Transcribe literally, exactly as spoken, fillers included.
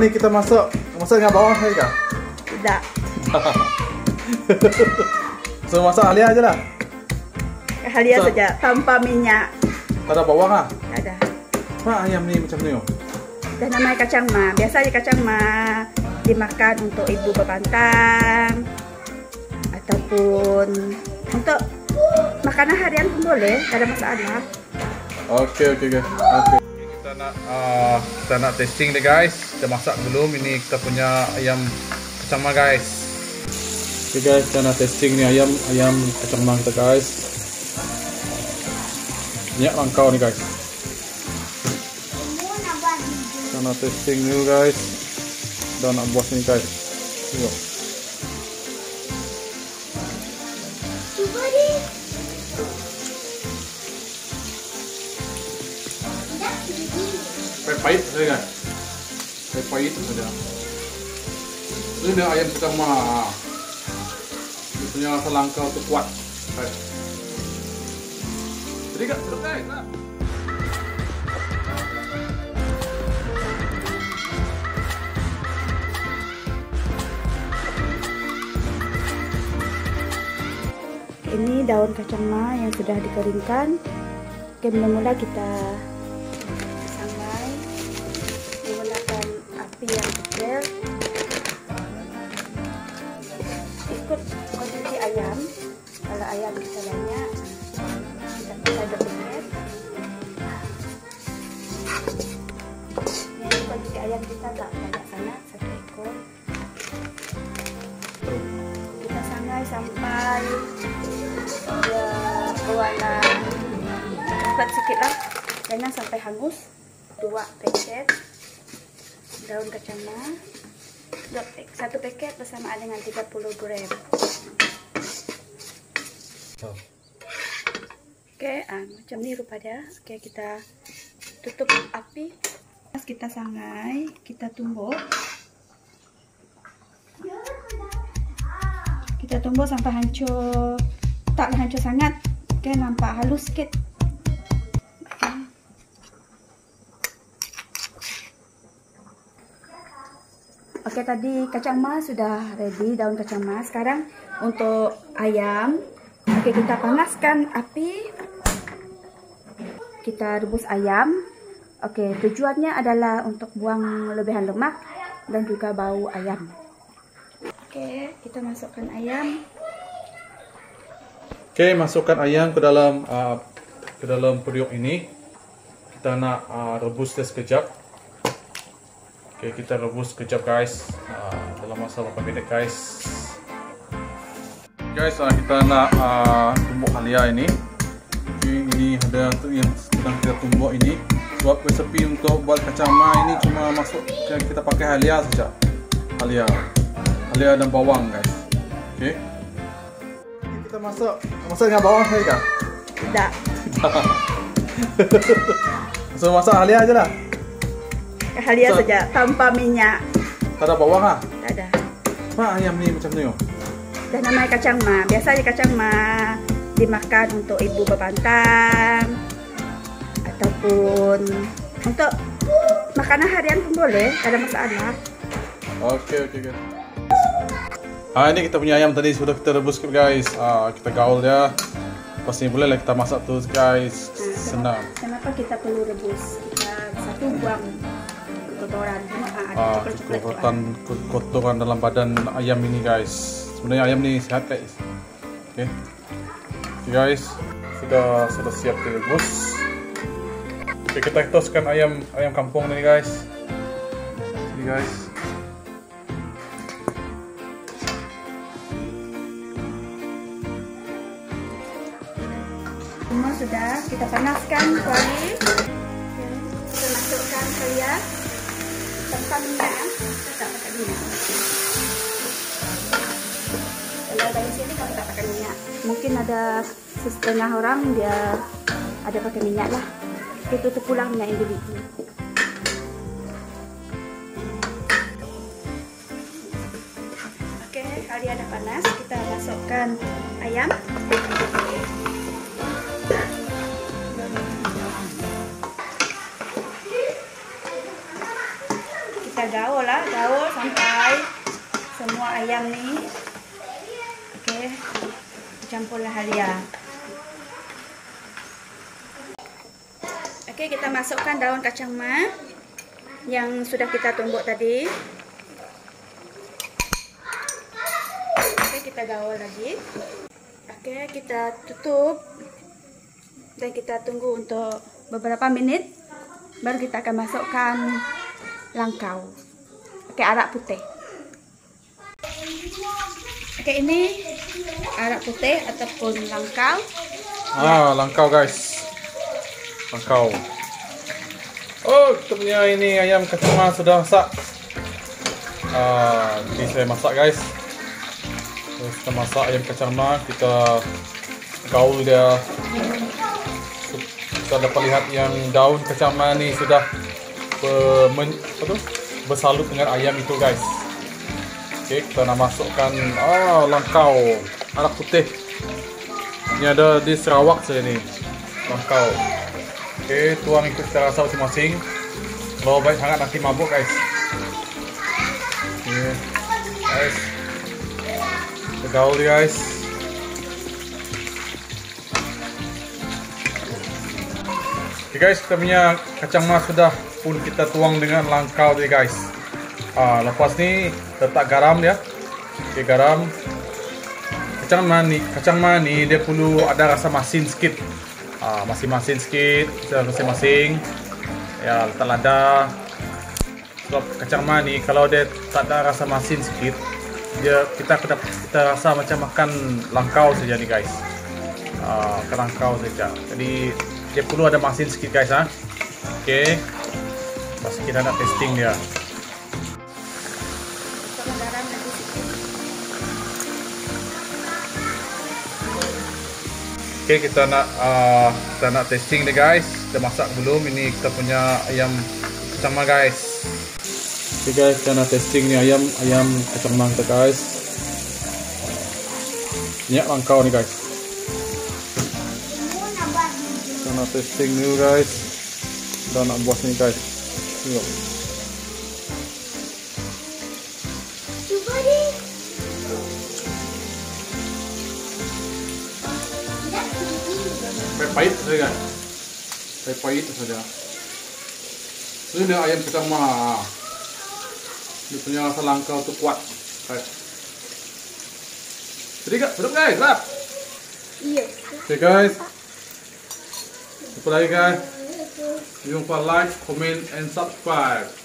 ini kita masak masak dengan bawang saya kah? Tidak. So masak halia aja lah. Halia So- saja tanpa minyak. Tak ada bawang ah. Tak ada. Mak ayam ni macam ni oh. Dan namanya kacang ma. Biasanya kacang ma dimakan untuk ibu berpantang ataupun untuk makanan harian pun boleh, tak ada masalah. Okey okey okey. Okey. Kita nak uh, kita nak testing deh guys. Kita masak belum? Ini kita punya ayam kacang ma guys. Okey guys, kita nak testing ni ayam ayam kacang ma kita guys. Ni langkau ni guys. Kita nak testing dulu guys. Dah nak buat ni guys. Tengok. Pahit saja kan? Pahit saja. Ini dia ayam kacang ma. Dia punya rasa langkau tu kuat. Baik. Jadi kan selesai lah. Ini daun kacang ma yang sudah dikeringkan. Oke, mula-mula kita sangrai menggunakan api yang kecil. Ikut kondisi ayam. Kalau ayam kita banyak, kita pakai dua menit. Ini kondisi ayam kita tak banyak sangat, satu ekor. Kita sangrai sampai dia berwarna cepat sikit lah, jangan sampai hangus. Dua paket daun kacang ma, satu paket bersamaan dengan tiga puluh gram. Oke, ah, macam ni rupa dia. Oke, kita tutup api. Kita sangrai, kita tumbuk. Kita tumbuk sampai hancur, tak hancur sangat. Oke, nampak halus sikit. Oke, tadi kacang ma sudah ready, daun kacang ma. Sekarang untuk ayam. Oke, kita panaskan api. Kita rebus ayam. Oke, tujuannya adalah untuk buang lebihan lemak dan juga bau ayam. Oke, kita masukkan ayam. Oke, masukkan ayam ke dalam uh, ke dalam periuk ini. Kita nak uh, rebus dia sekejap. Oke, kita rebus sekejap guys. Uh, dalam masa beberapa minit guys. Guys, uh, kita nak uh, tumbuk halia ini. Okay, ini ada yang sedang kita tumbuk ini. Sebab resepi untuk buat kacang ma ini cuma masuk kita pakai halia saja. Halia, halia dan bawang guys. Oke. Kita masak masak dengan bawang saya kah? Tidak. So masak halia aja lah. Halia So- saja tanpa minyak. Tak ada bawang ah. Tak ada. Mak ayam ni macam ni oh. Dan namanya kacang ma. Biasanya kacang ma dimakan untuk ibu berpantang ataupun untuk makanan harian pun boleh, tak ada masalah. Oke oke oke. Ah, ini kita punya ayam tadi sudah kita rebus guys. Ah, kita gaul dia. Pasti boleh lah kita masak tu guys. Senang. Kenapa kita perlu rebus? Kita satu buang kotoran, semua ah, ada Ah, coklat-coklat tu, kotoran kotoran dalam badan ayam ini guys. Sebenarnya ayam ni sehat guys. Oke. Oke guys, sudah sudah siap direbus. Oke, kita toskan ayam ayam kampung ini guys. Ini guys. Semua sudah kita panaskan kuali. Kita masukkan halia tanpa minyak. Kita tak pakai minyak. Kalau dari sini kami tak pakai minyak. Mungkin ada setengah orang dia ada pakai minyak lah. Kita tutup pulang minyak individu. Oke, halia dah panas. Kita masukkan ayam. Kita gaul lah, gaul sampai semua ayam ni. Okey, campurlah halia. Okey, kita masukkan daun kacang ma yang sudah kita tumbuk tadi. Okey, kita gaul lagi. Okey, kita tutup dan kita tunggu untuk beberapa menit. Baru kita akan masukkan langkau. Okey, arak putih. Okey, ini arak putih ataupun langkau. Ah, langkau guys. Langkau. Oh, kita punya ini ayam kacang ma sudah masak. Ah, ini saya masak guys. Terus kita masak ayam kacang ma, kita gaul dia. Kita dapat lihat yang daun kacang ma ni sudah ber, men, apa tu, bersalut dengan ayam itu guys. Okey, kita nak masukkan ah, langkau, arak putih. Ini ada di Sarawak saya ni, langkau. Okey, tuang ikut kita rasa masing-masing. Kalau baik sangat nanti mabuk guys. Okey, guys, kita gaul guys. Okay guys, kita punya kacang ma sudah pun kita tuang dengan langkau dia guys. Ah, lepas ni letak garam dia. Okay, garam. Kacang ma ni, kacang ma ni dia perlu ada rasa masin sikit. Ah, masin-masin sikit, masing-masing. Ya, letak lada. Sebab kacang ma ni kalau dia tak ada rasa masin sikit, dia kita kita, kita rasa macam makan langkau saja ni guys. Ah, ke langkau saja. Jadi dia perlu ada masin sikit guys, ha. Okey. Pas kita nak testing dia. Masukkan garam lagi sikit. Okey, kita nak uh, kita nak testing dia guys. Kita masak belum? Ini kita punya ayam kacang ma guys. Okey guys, kita nak testing ni ayam ayam kacang ma kita guys. Minyak langkau ni guys. Kita nak testing dulu guys. Kita nak buat ni guys. Tengok. Cuba deh. Pahit saja guys. Pahit saja. Ini dia ayam kacang ma. Dia punya rasa langkau tu kuat. Guys. Jadi guys, sedap guys, sedap. Iya. Okay guys. Jumpa lagi guys. Jangan lupa like, comment and subscribe.